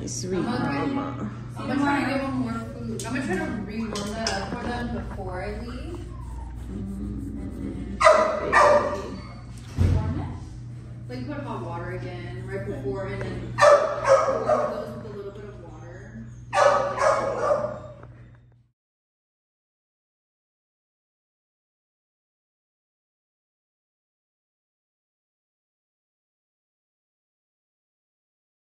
My sweet mama. I'm gonna try to give them more food. I'm gonna try to rewarm that up for them before I leave. Warm it? Like put hot water again right before and then warm those with